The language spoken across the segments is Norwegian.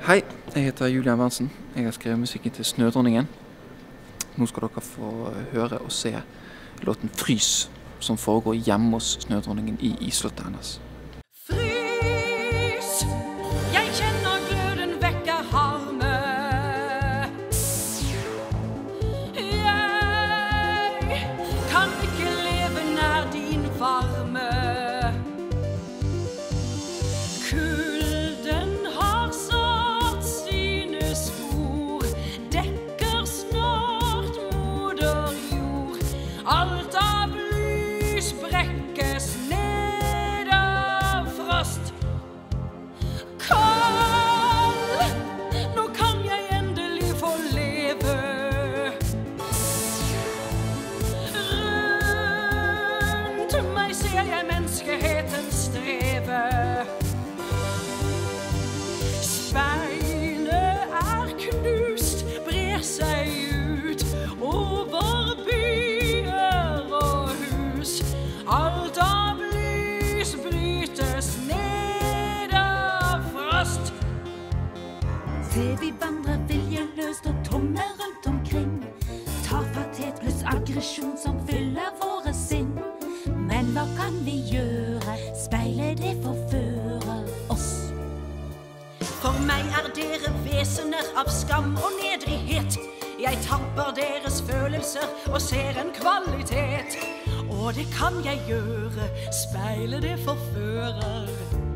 Hei, jeg heter Julian Berntsen. Jeg har skrevet musikken til Snødronningen. Nå skal dere få høre og se låten Frys, som foregår hjemme hos Snødronningen i islottet hennes. Frys, jeg kjenner gløden vekker harme. Jeg kan ikke leve nær din varme. Kulden har satt sine spor, dekker snart moder jord. Alt av lys brekkes ned av frost. Kald, nå kan jeg endelig få leve. Rundt meg ser jeg menneskeheten streve. Speilet er knust, brer seg ut over byer og hus. Alt av lys brytes ned av frost. Se, vi vandrer viljeløst og tomme rundt omkring. Tafatthet pluss aggresjon som fyller våre sinn. Men hva kan vi gjøre? Speilet det forfører oss. For meg er dere vesener av skam og nedrighet. Jeg tapper deres følelser og ser en kvalitet. Og det kan jeg gjøre, speilet det forfører.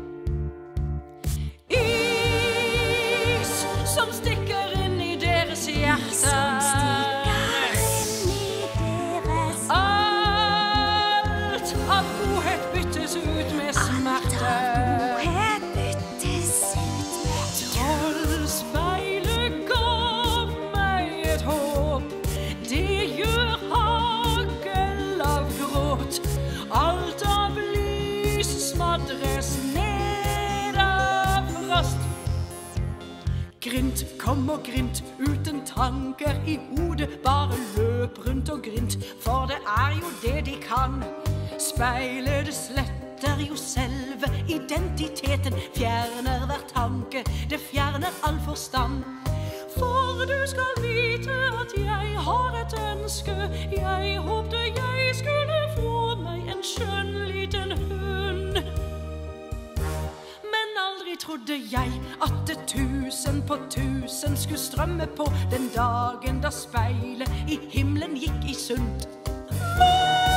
Is som stikker inn i deres hjerter. Alt av godhet byttes ut med smerte. Trollspeilet gav meg et håp. Det gjør hagl av gråt. Alt av lys smadres ned av frost. Grint, kom og grint, uten tanker i hodet. Bare løp rundt og grint, for det er jo det de kan. Speilet det sletter jo selve identiteten. Fjerner hver tanke, det fjerner all forstand. For du skal vite at jeg har et ønske. Jeg håpte jeg skulle få meg en skjønn liten hund. Men aldri trodde jeg at det 1000 på 1000 skulle strømme på den dagen da speilet i himmelen gikk i sund.